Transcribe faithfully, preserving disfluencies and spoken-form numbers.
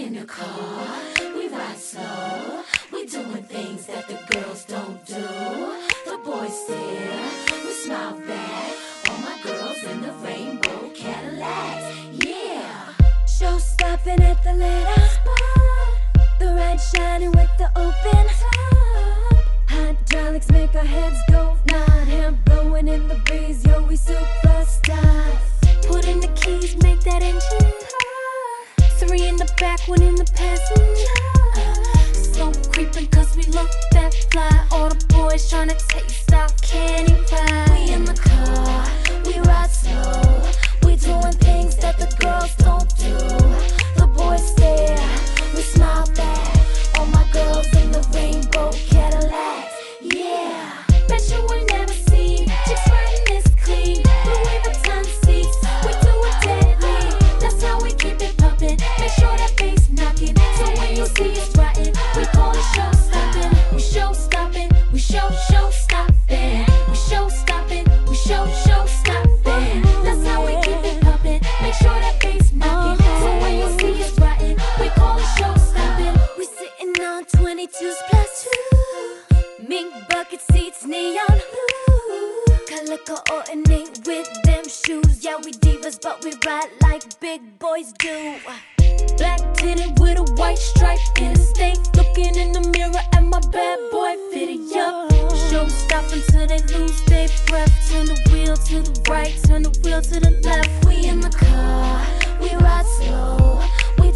in the car, we ride slow. We doing things that the girls don't do. The boys stare, we smile back. All my girls in the rainbow Cadillacs, yeah. Show stopping at the lit up spot. The red shining with the open top. Hydraulics make our heads go nod. Hair blowing in the breeze, yo, we superstars. Put in the keys, make that engine hot. Three in the back, one in the passenger. Slow creeping cause we look that fly. All the boys tryna taste our candy pie. We in the car, we ride slow. We doing things that the girls don't do. The boys stare, we smile back. All my girls in the rainbow Cadillacs, yeah. Bet you will never see chicks riding this clean. Louis Vuitton seats, we do it deadly. That's how we keep it pumping. Make sure that bass knocking. So when you see us riding, we call it show stopping. We show stopping, we show show stopping. We show stopping, we show show stopping. That's how we keep it pumping. Make sure that bass knocking. So when you see us riding, we call it show stopping. We sitting on twenty-twos plus two. Mink bucket seats, neon blue. Color coordinate with them shoes. Yeah, we divas, but we ride like big boys do. Black tinted with a white stripe in a state. Looking in the mirror at my bad boy fitted up. Show stop until they lose their breath. Turn the wheel to the right, turn the wheel to the left. We in the car, we ride slow. We